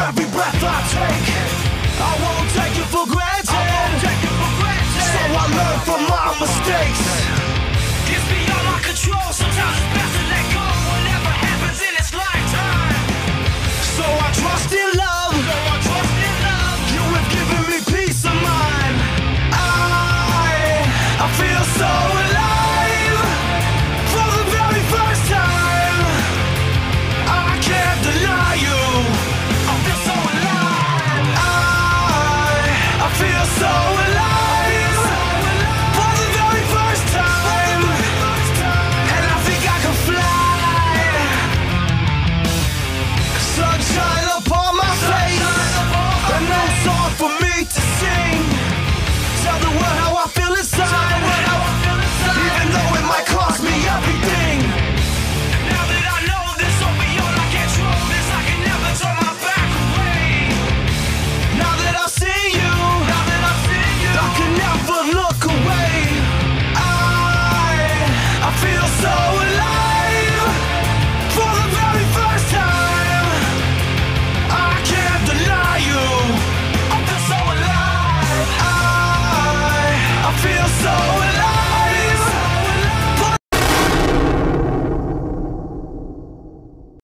every breath I take. I won't take it for granted. So I learn from my mistakes. It's beyond my control, sometimes it's best to